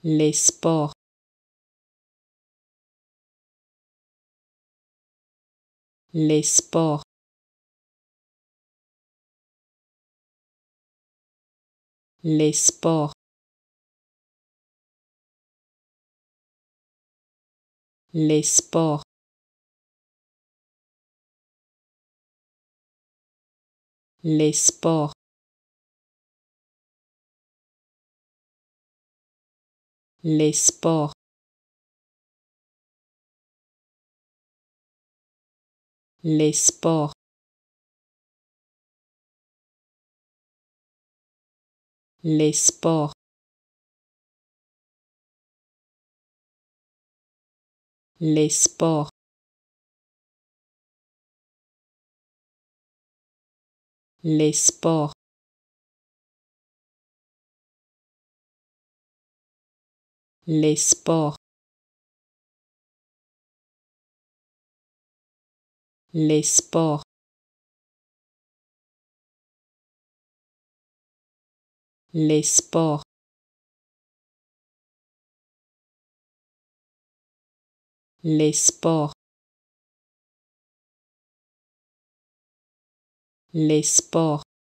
les sports, les sports, les sports, les sports, les sports, les sports, les sports, les sports, les sports, les sports, les sports, les sports, les sports, les sports, les sports,